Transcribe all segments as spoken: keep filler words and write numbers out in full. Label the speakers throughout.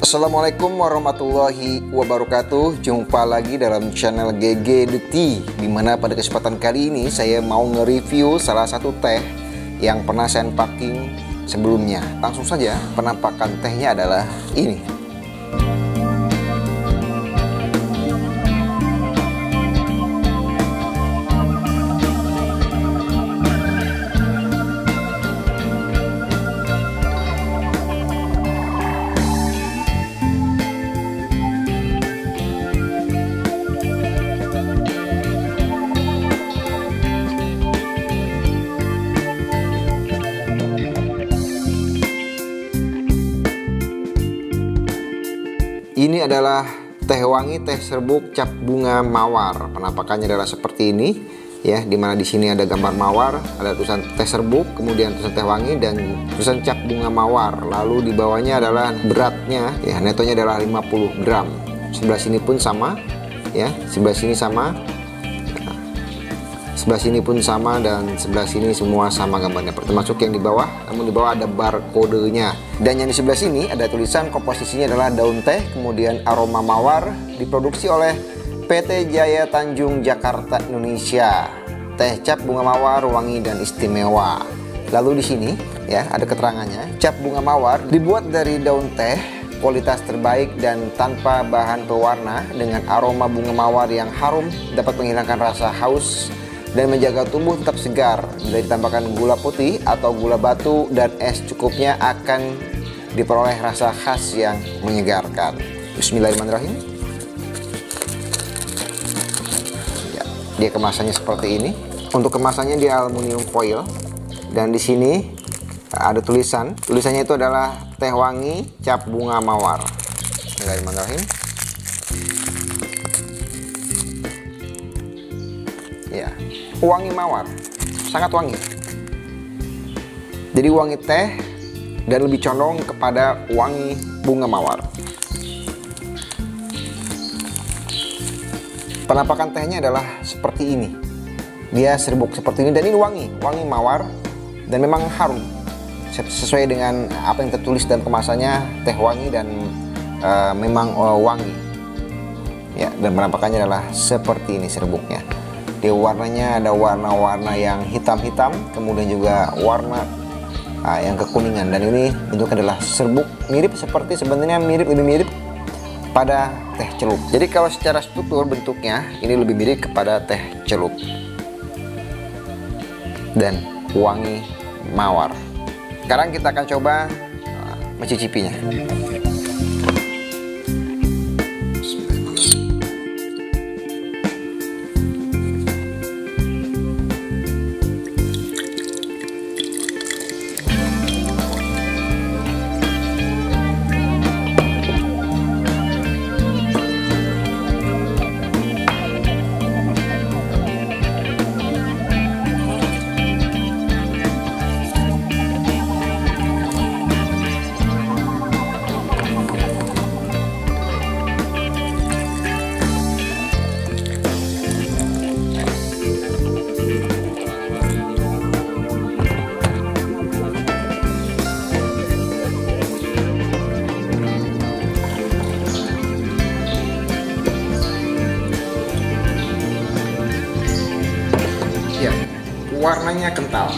Speaker 1: Assalamualaikum warahmatullahi wabarakatuh. Jumpa lagi dalam channel G G The Tea, dimana pada kesempatan kali ini saya mau nge-review salah satu teh yang pernah saya unpacking sebelumnya. Langsung saja, penampakan tehnya adalah ini. Ini adalah teh wangi teh serbuk cap bunga mawar. Penampakannya adalah seperti ini, ya, dimana di sini ada gambar mawar, ada tulisan teh serbuk, kemudian tulisan teh wangi dan tulisan cap bunga mawar. Lalu di bawahnya adalah beratnya, ya, netonya adalah lima puluh gram. Sebelah sini pun sama, ya, sebelah sini sama, sebelah sini pun sama, dan sebelah sini semua sama gambarnya, termasuk yang di bawah. Namun di bawah ada barcode-nya. Dan yang di sebelah sini ada tulisan komposisinya adalah daun teh, kemudian aroma mawar, diproduksi oleh P T Jaya Tanjung Jakarta Indonesia. Teh cap bunga mawar wangi dan istimewa. Lalu di sini, ya, ada keterangannya. Cap bunga mawar dibuat dari daun teh kualitas terbaik dan tanpa bahan pewarna, dengan aroma bunga mawar yang harum, dapat menghilangkan rasa haus dan menjaga tubuh tetap segar. Bila ditambahkan gula putih atau gula batu dan es cukupnya, akan diperoleh rasa khas yang menyegarkan. Bismillahirrahmanirrahim. Ya, dia kemasannya seperti ini. Untuk kemasannya di aluminium foil, dan di sini ada tulisan. Tulisannya itu adalah teh wangi cap bunga mawar. Bismillahirrahmanirrahim. Ya, wangi mawar, sangat wangi. Jadi wangi teh dan lebih condong kepada wangi bunga mawar. Penampakan tehnya adalah seperti ini. Dia serbuk seperti ini dan ini wangi, wangi mawar dan memang harum. Sesuai dengan apa yang tertulis dalam kemasannya, teh wangi dan uh, memang uh, wangi. Ya, dan penampakannya adalah seperti ini serbuknya. Di warnanya ada warna-warna yang hitam-hitam, kemudian juga warna uh, yang kekuningan, dan ini bentuknya adalah serbuk, mirip seperti sebenarnya mirip lebih mirip pada teh celup. Jadi kalau secara struktur bentuknya ini lebih mirip kepada teh celup dan wangi mawar. Sekarang kita akan coba uh, mencicipinya. Ya, warnanya kental.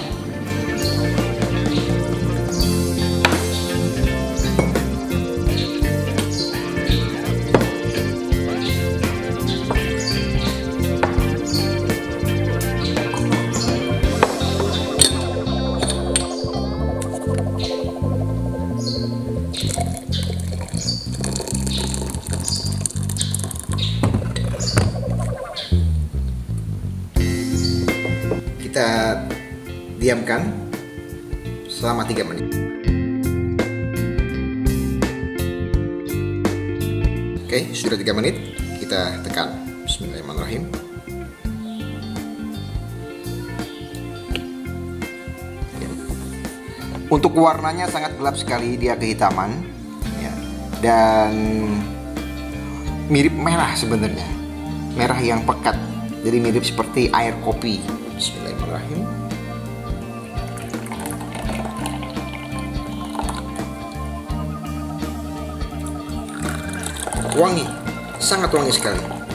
Speaker 1: Kita diamkan selama tiga menit. Oke, sudah tiga menit, kita tekan. Bismillahirrahmanirrahim. Untuk warnanya sangat gelap sekali, dia kehitaman, ya, dan mirip merah sebenarnya, merah yang pekat, jadi mirip seperti air kopi. Bismillahirrahmanirrahim. wangi, sangat wangi sekali.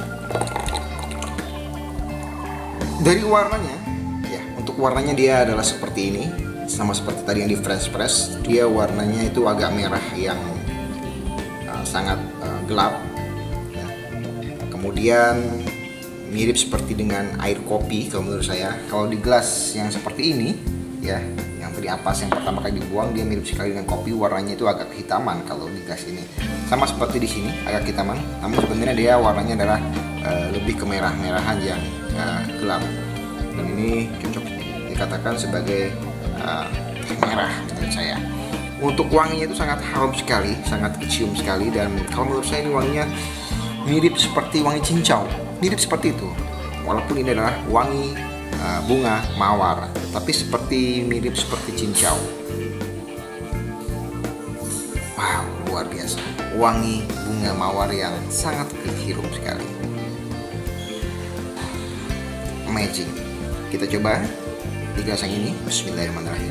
Speaker 1: Dari warnanya, ya untuk warnanya dia adalah seperti ini, sama seperti tadi yang di French press. Dia warnanya itu agak merah yang uh, sangat uh, gelap. Ya. Kemudian mirip seperti dengan air kopi kalau menurut saya. Kalau di gelas yang seperti ini, ya, yang tadi ampas yang pertama kali dibuang, dia mirip sekali dengan kopi. Warnanya itu agak kehitaman kalau di gelas ini. Sama seperti di sini agak kehitaman, namun sebenarnya dia warnanya adalah uh, lebih kemerah-merahan yang uh, gelap. Dan ini cocok dikatakan sebagai uh, merah menurut saya. Untuk wanginya itu sangat harum sekali, sangat kecium sekali, dan kalau menurut saya ini wanginya mirip seperti wangi cincau, mirip seperti itu. Walaupun ini adalah wangi uh, bunga mawar, tapi seperti mirip seperti cincau. Wow, luar biasa. Wangi bunga mawar yang sangat kehirup sekali. Amazing. Kita coba di gelas yang ini. Bismillahirrahmanirrahim.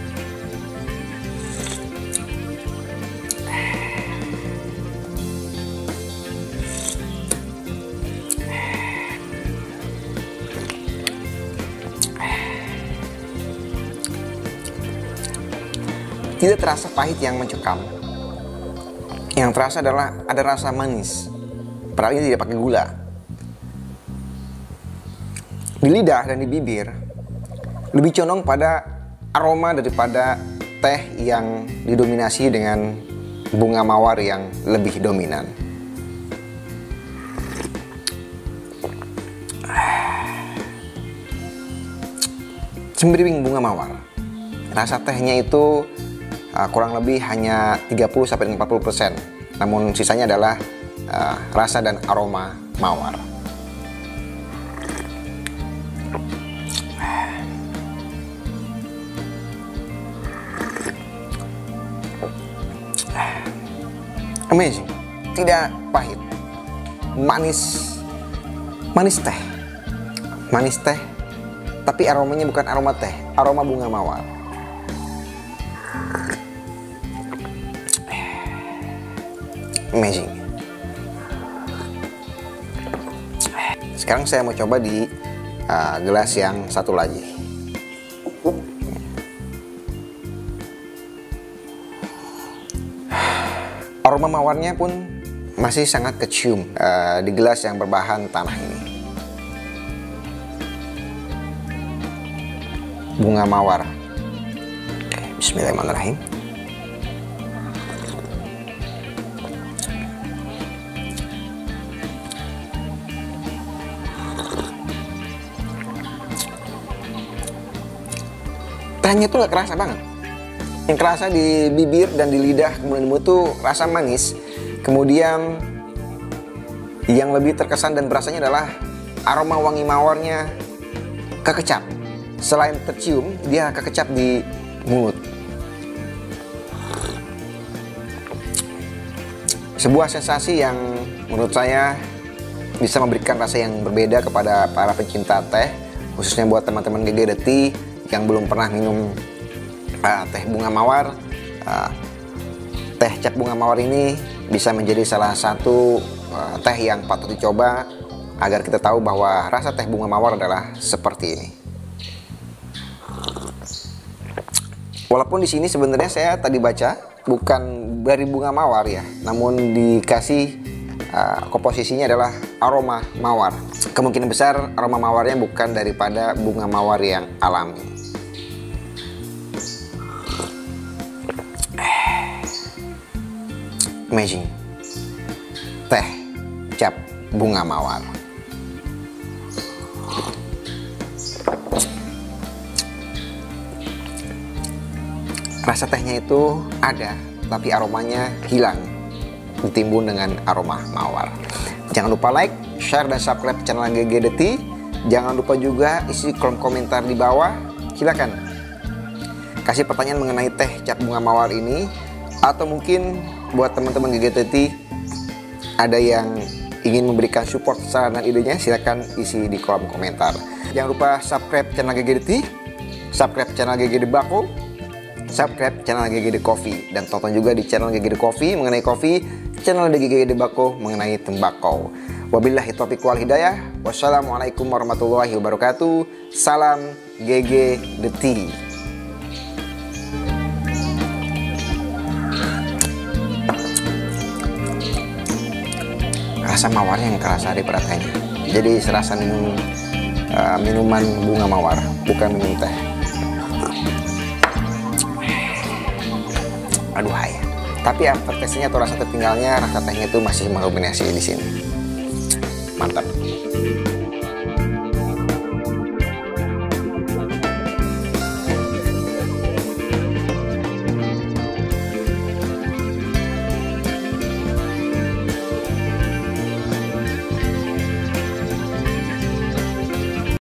Speaker 1: Tidak terasa pahit yang mencekam. Yang terasa adalah ada rasa manis. Padahal ini tidak pakai gula. Di lidah dan di bibir lebih condong pada aroma daripada teh yang didominasi dengan bunga mawar yang lebih dominan. Cembiring bunga mawar. Rasa tehnya itu Uh, kurang lebih hanya tiga puluh sampai empat puluh persen, namun sisanya adalah uh, rasa dan aroma mawar. Amazing, tidak pahit, manis, manis teh, manis teh, tapi aromanya bukan aroma teh, aroma bunga mawar. Amazing. Sekarang saya mau coba di uh, gelas yang satu lagi. Aroma mawarnya pun masih sangat kecium uh, di gelas yang berbahan tanah ini. Bunga mawar. Bismillahirrahmanirrahim. Tehnya tuh gak kerasa banget. Yang kerasa di bibir dan di lidah kemudian di mulut tuh rasa manis. Kemudian yang lebih terkesan dan berasanya adalah aroma wangi mawarnya kekecap. Selain tercium, dia kekecap di mulut. Sebuah sensasi yang menurut saya bisa memberikan rasa yang berbeda kepada para pencinta teh, khususnya buat teman-teman Gegedeti yang belum pernah minum uh, teh bunga mawar. uh, Teh cap bunga mawar ini bisa menjadi salah satu uh, teh yang patut dicoba agar kita tahu bahwa rasa teh bunga mawar adalah seperti ini. Walaupun di sini sebenarnya saya tadi baca bukan dari bunga mawar ya, namun dikasih uh, komposisinya adalah aroma mawar. Kemungkinan besar aroma mawarnya bukan daripada bunga mawar yang alami. Amazing. Teh cap bunga mawar. Rasa tehnya itu ada, tapi aromanya hilang, ditimbun dengan aroma mawar. Jangan lupa like, share, dan subscribe channel Gegedeti. Jangan lupa juga isi kolom komentar di bawah. Silakan kasih pertanyaan mengenai teh cap bunga mawar ini, atau mungkin buat teman-teman Gegedeti ada yang ingin memberikan support, saran, dan idenya, silakan isi di kolom komentar. Jangan lupa subscribe channel Gegedeti, subscribe channel Gegede Bako, subscribe channel G G D Coffee dan tonton juga di channel G G D Coffee mengenai kopi, channel G G D Bako mengenai tembakau. Wabillahi taufiq wal hidayah. Wassalamualaikum warahmatullahi wabarakatuh. Salam G G D Tea. Rasa mawarnya yang kerasa daripada tehnya. Jadi serasa minum uh, minuman bunga mawar, bukan minum teh. Aduh hai. Tapi aftertaste-nya atau rasa tertinggalnya, rasa tehnya itu masih mendominasi di sini. Mantap.